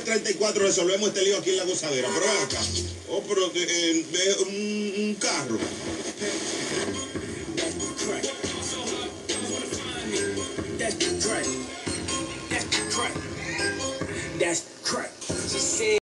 34 resolvemos este lío aquí en la gozadera. Pero ven acá. Oh, pero un carro.